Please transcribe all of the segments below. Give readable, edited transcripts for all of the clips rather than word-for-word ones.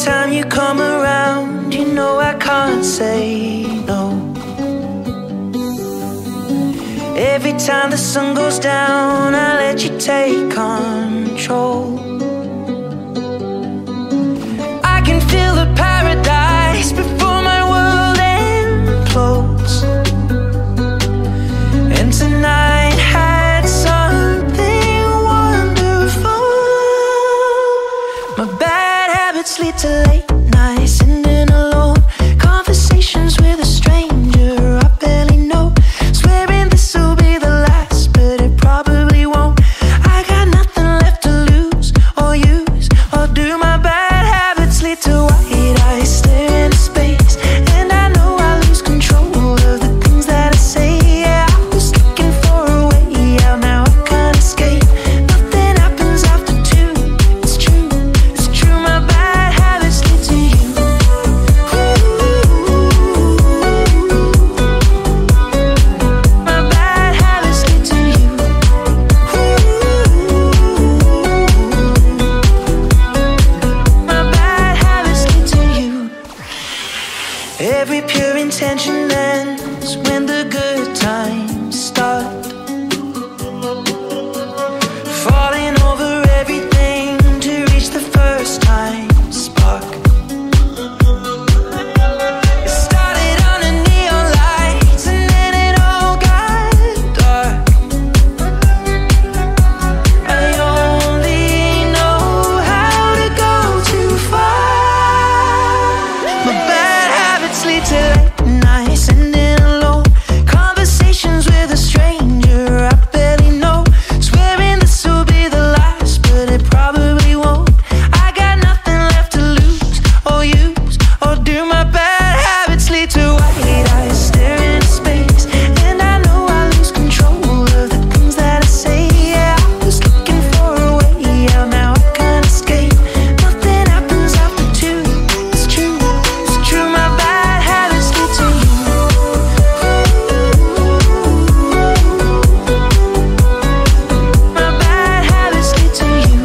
time you come around, you know I can't say no. Every time the sun goes down, I let you take control. I can feel the paradise before my world implodes. And tonight had something wonderful. My bad habits lead to late nights, ending alone. Conversations with a stranger I barely know. Swearing this will be the last, but it probably won't. I got nothing left to lose or use or do. My bad habits lead to white eyes staring into space, and I know I lose control of the things that I say. Yeah, I was looking for a way out, now I can't escape. Nothing happens after two. It's true, it's true. My bad habits lead to you. My bad habits lead to you. My bad habits lead to you. Every pure intention ends when the good times start. Falling over everything to reach the first time spark. It started under neon lights and then it all got dark. I only know how to go too far. My bad habits lead to late nights, ending alone. Conversations with a stranger I barely know. Swearing this will be the last, but it probably won't. I got nothing left to lose or use or do. My bad habits lead to white eyes staring into space, and I know I lose control of the things that I say. Yeah, I was looking for a way out, now I can't escape. Nothing happens after two. It's true, it's true. My bad habits lead to you. My bad habits lead to you.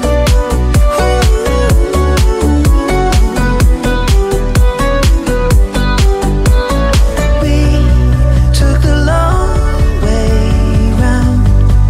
We took the long way round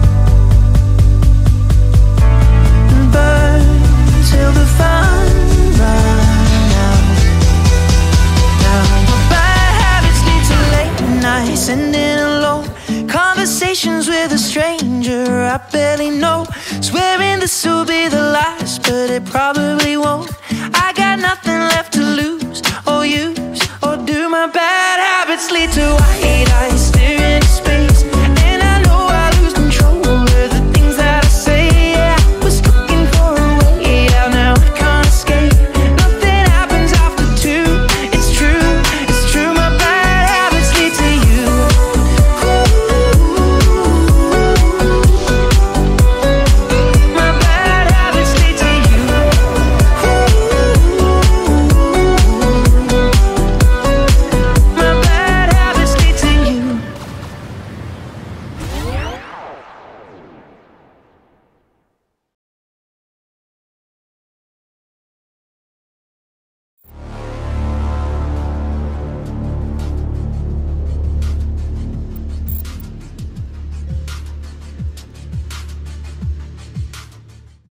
and burned till the fun ran out. Now my bad habits lead to late nights, ending alone. Conversations with a stranger I barely know. Swearing this will be the last, but it probably won't. I got nothing left to lose or use or do. My bad habits lead to white